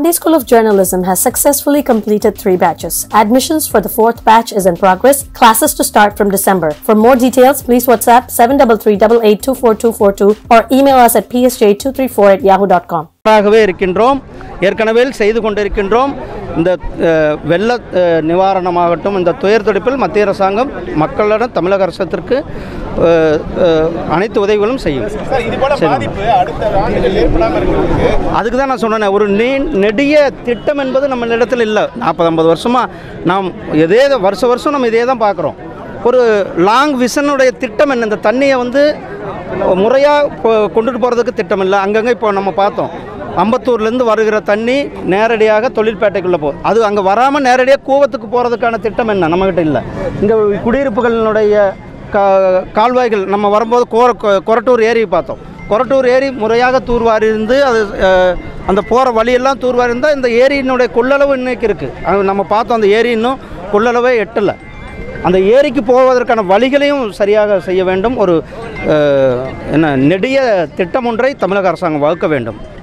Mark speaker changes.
Speaker 1: Sunday School of Journalism has successfully completed 3 batches. Admissions for the 4th batch is in progress. Classes to start from December. For more details, please WhatsApp 7338824242 or email us at psj234@yahoo.com.
Speaker 2: இருக்கின்றோம் ஏற்கனவே செய்து கொண்டிருக்கின்றோம். இந்த வெள்ள நிவாரணமாகட்டும் இந்த துயர் துடைப்பில் மத்திய அரசாங்கம் மக்களிடம் தமிழக அரசுக்கு அனைத்து உதவிகளும் செய்யும். அதுக்கு தான் நான் சொன்னேன், ஒரு நெடிய திட்டம் என்பது நம்ம இடத்துல இல்லை. 40-50 வருஷமாக நாம் வருஷம் நம்ம இதே தான் பார்க்குறோம். ஒரு லாங் விஷனுடைய திட்டம் என்ன, இந்த தண்ணியை முறையாக கொண்டுட்டு போகிறதுக்கு திட்டம் இல்லை. அங்கங்கே இப்போ நம்ம பார்த்தோம், அம்பத்தூர்லேருந்து வருகிற தண்ணி நேரடியாக தொழில்பேட்டைக்குள்ளே போகுது. அது அங்கே வராமல் நேரடியாக கூவத்துக்கு போகிறதுக்கான திட்டம் என்ன நம்மகிட்ட இல்லை. இங்கே குடியிருப்புகளினுடைய கால்வாய்கள் நம்ம வரும்போது கொரட்டூர் ஏரி பார்த்தோம். கொரட்டூர் ஏரி முறையாக தூர்வாரி இருந்து அது அந்த போகிற வழியெல்லாம் தூர்வாரி இருந்தால் இந்த ஏரியினுடைய கொள்ளளவு இன்றைக்கி இருக்குது. அது நம்ம பார்த்தோம், அந்த ஏரி இன்னும் கொள்ளளவே எட்டலை. அந்த ஏரிக்கு போவதற்கான வழிகளையும் சரியாக செய்ய வேண்டும். ஒரு நெடிய திட்டம் ஒன்றை தமிழக அரசாங்கம் வகுக்க வேண்டும்.